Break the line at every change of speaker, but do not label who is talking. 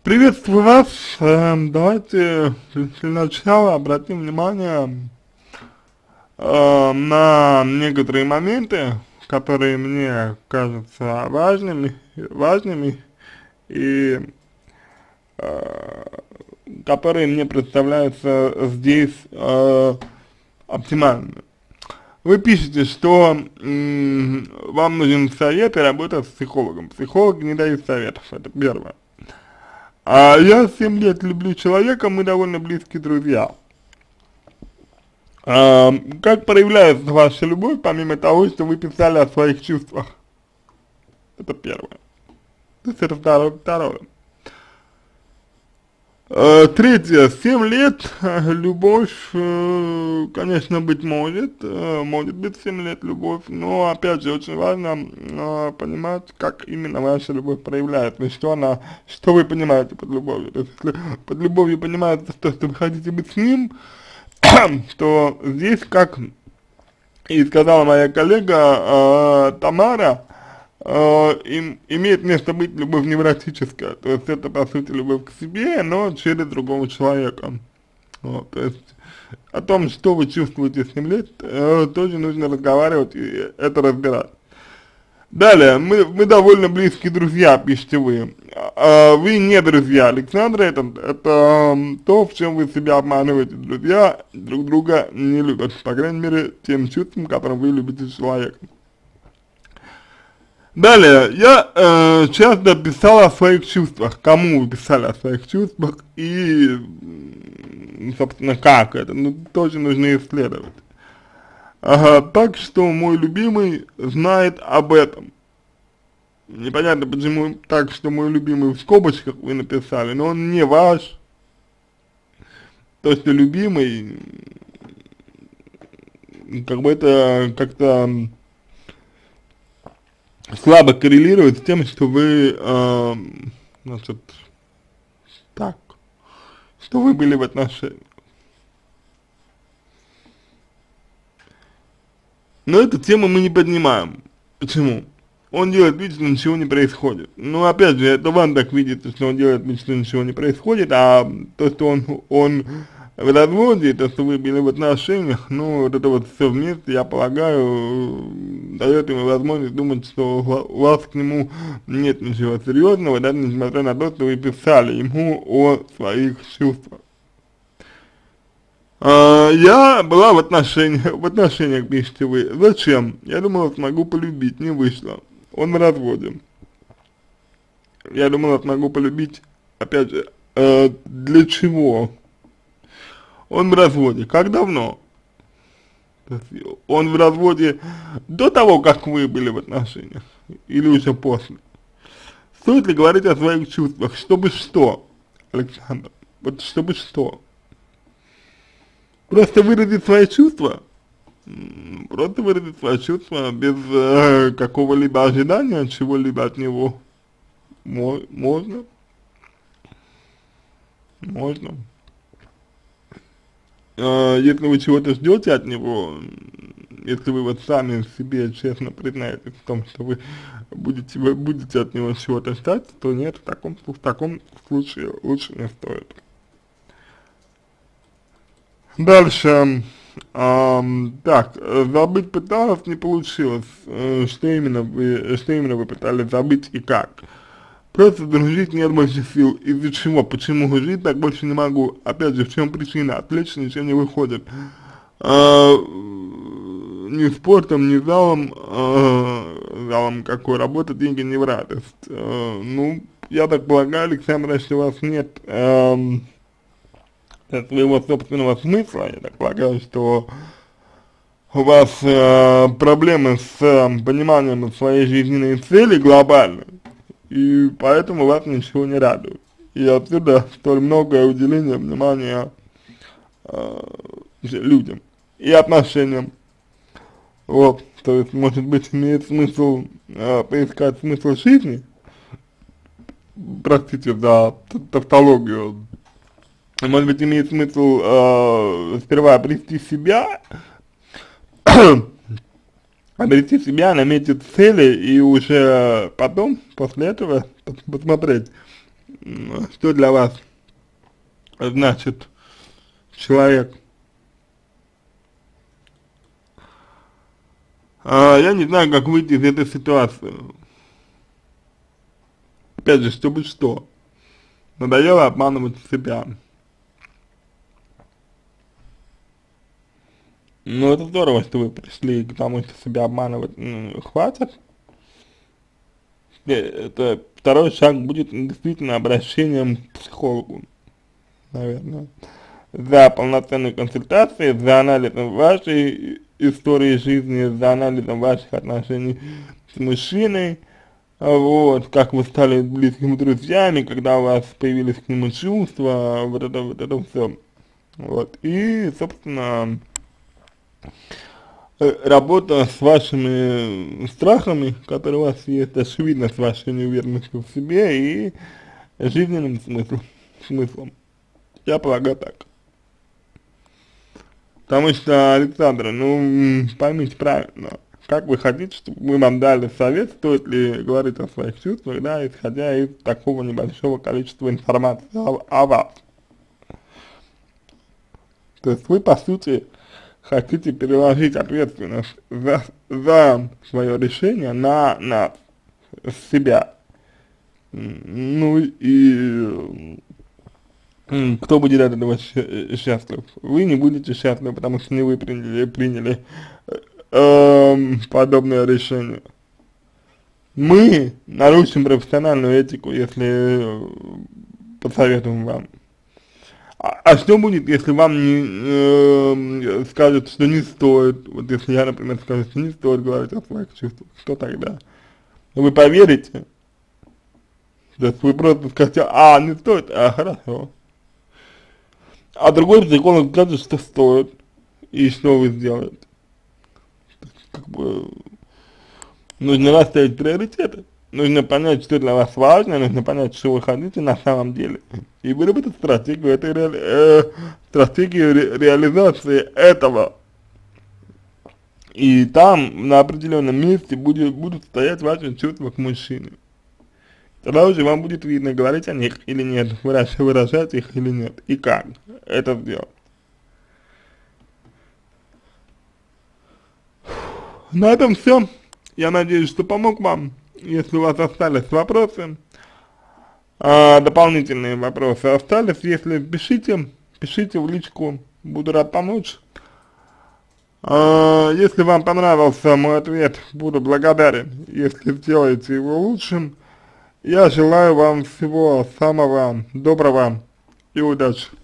Приветствую вас. Давайте для начала обратим внимание на некоторые моменты, которые мне кажутся важными и которые мне представляются здесь оптимальными. Вы пишете, что вам нужен совет и работа с психологом. Психолог не дает советов, это первое. А я 7 лет люблю человека, мы довольно близкие друзья. Как проявляется ваша любовь, помимо того, что вы писали о своих чувствах? Это первое. То есть это второе. Третье. 7 лет, любовь, конечно, быть может, может быть 7 лет любовь, но опять же очень важно понимать, как именно ваша любовь проявляется, и что вы понимаете под любовью. То есть, если под любовью понимаете то, что вы хотите быть с ним, то здесь, как и сказала моя коллега Тамара, имеет место быть любовь невротическая, то есть это по сути любовь к себе, но через другого человека. Вот, то есть о том, что вы чувствуете с 7 лет, тоже нужно разговаривать и это разбирать. Далее, мы довольно близкие друзья, пишете вы. Вы не друзья Александра, это то, в чем вы себя обманываете. Друзья друг друга не любят, по крайней мере, тем чувством, которым вы любите человека. Далее, я часто писал о своих чувствах, кому вы писали о своих чувствах и, собственно, как это, тоже нужно исследовать. Так что мой любимый знает об этом. Непонятно, почему так, что мой любимый в скобочках вы написали, но он не ваш. То, что любимый, как бы это как-то слабо коррелирует с тем, что вы, значит, так, что вы были в отношениях. Но эту тему мы не поднимаем. Почему? Он делает вид, что ничего не происходит. Ну, опять же, это вам так видится, что он делает вид, что ничего не происходит, а то, что он в разводе, то, что вы были в отношениях, ну, вот это вот все вместе, я полагаю, дает ему возможность думать, что у вас к нему нет ничего серьезного, даже несмотря на то, что вы писали ему о своих чувствах. Я была в отношениях, пишете вы. Зачем? Я думала, смогу полюбить, не вышло. Он в разводе. Я думала, смогу полюбить, опять же, для чего? Он в разводе. Как давно? Он в разводе до того, как вы были в отношениях? Или уже после? Стоит ли говорить о своих чувствах? Чтобы что, Александр? Вот чтобы что? Просто выразить свои чувства? Просто выразить свои чувства без какого-либо ожидания, чего-либо от него? Можно? Можно. Если вы чего-то ждете от него, если вы вот сами себе честно признаетесь в том, что вы будете от него чего-то ждать, то нет, в таком случае лучше не стоит. Дальше, так, забыть пыталась, не получилось. Что именно вы пытались забыть и как? Просто дружить нет больше сил. Из-за чего? Почему жить так больше не могу? Опять же, в чем причина? Отвлечься ничего не выходит. Ни спортом, ни залом какой, работа, деньги не в радость. Ну, я так полагаю, Александр, что у вас нет своего собственного смысла, я так полагаю, что у вас проблемы с пониманием своей жизненной цели глобальной, и поэтому вас ничего не радует. И отсюда столь многое уделение внимания людям и отношениям. Вот, то есть, может быть, имеет смысл поискать смысл жизни, простите за тавтологию. Может быть, имеет смысл сперва обрести себя, наметить цели и уже потом, после этого, посмотреть, что для вас значит человек. Я не знаю, как выйти из этой ситуации. Опять же, чтобы что? Надоело обманывать себя. Ну, это здорово, что вы пришли к тому, что себя обманывать хватит. Это второй шаг будет действительно обращением к психологу, наверное. За полноценной консультацией, за анализом вашей истории жизни, за анализом ваших отношений с мужчиной, вот, как вы стали близкими друзьями, когда у вас появились к нему чувства, вот это все. Вот, и, собственно, работа с вашими страхами, которые у вас есть, очевидно, с вашей неуверенностью в себе и жизненным смыслом. Я полагаю так. Потому что, Александра, ну, поймите правильно, как вы хотите, чтобы мы вам дали совет, стоит ли говорить о своих чувствах, да, исходя из такого небольшого количества информации о вас. То есть вы, по сути, хотите переложить ответственность за свое решение на нас, себя. Ну и кто будет от этого счастлив? Вы не будете счастливы, потому что не вы приняли подобное решение. Мы нарушим профессиональную этику, если посоветуем вам. А что будет, если вам не скажут, что не стоит, вот если я, например, скажу, что не стоит говорить о своих чувствах, что тогда? Вы поверите? То есть вы просто скажете, не стоит, хорошо. А другой психолог скажет, что стоит, и что вы сделаете. Как бы нужно расставить приоритеты. Нужно понять, что для вас важно, нужно понять, что вы хотите на самом деле. И выработать стратегию реализации этого. И там на определенном месте будут стоять ваши чувства к мужчине. Тогда уже вам будет видно, говорить о них или нет, выражать их или нет, и как это сделать. На этом все. Я надеюсь, что помог вам. Если у вас остались вопросы, дополнительные вопросы остались, если пишите в личку, буду рад помочь. Если вам понравился мой ответ, буду благодарен, если сделаете его лучшим. Я желаю вам всего самого доброго и удачи.